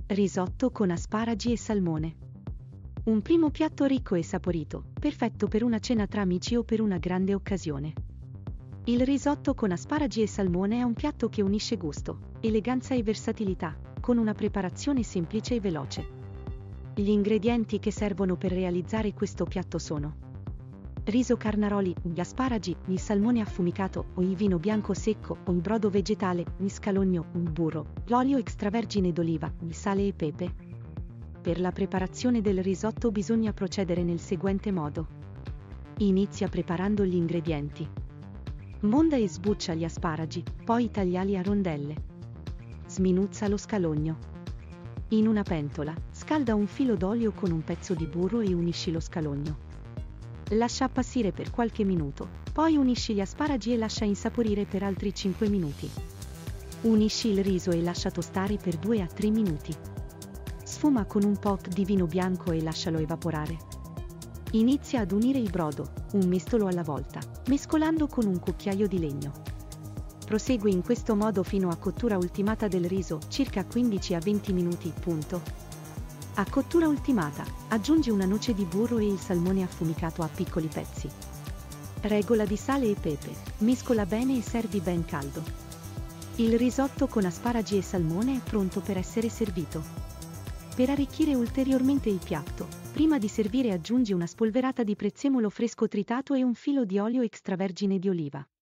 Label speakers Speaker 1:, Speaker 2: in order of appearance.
Speaker 1: Risotto con asparagi e salmone. Un primo piatto ricco e saporito, perfetto per una cena tra amici o per una grande occasione. Il risotto con asparagi e salmone è un piatto che unisce gusto, eleganza e versatilità, con una preparazione semplice e veloce. Gli ingredienti che servono per realizzare questo piatto sono: riso carnaroli, gli asparagi, il salmone affumicato o il vino bianco secco o il brodo vegetale, il scalogno, il burro, l'olio extravergine d'oliva, il sale e pepe. Per la preparazione del risotto bisogna procedere nel seguente modo. Inizia preparando gli ingredienti. Monda e sbuccia gli asparagi, poi tagliali a rondelle. Sminuzza lo scalogno. In una pentola, scalda un filo d'olio con un pezzo di burro e unisci lo scalogno. Lascia appassire per qualche minuto, poi unisci gli asparagi e lascia insaporire per altri 5 minuti. Unisci il riso e lascia tostare per 2 a 3 minuti. Sfuma con un po' di vino bianco e lascialo evaporare. Inizia ad unire il brodo, un mestolo alla volta, mescolando con un cucchiaio di legno. Prosegui in questo modo fino a cottura ultimata del riso, circa 15 a 20 minuti. A cottura ultimata, aggiungi una noce di burro e il salmone affumicato a piccoli pezzi. Regola di sale e pepe, mescola bene e servi ben caldo. Il risotto con asparagi e salmone è pronto per essere servito. Per arricchire ulteriormente il piatto, prima di servire aggiungi una spolverata di prezzemolo fresco tritato e un filo di olio extravergine di oliva.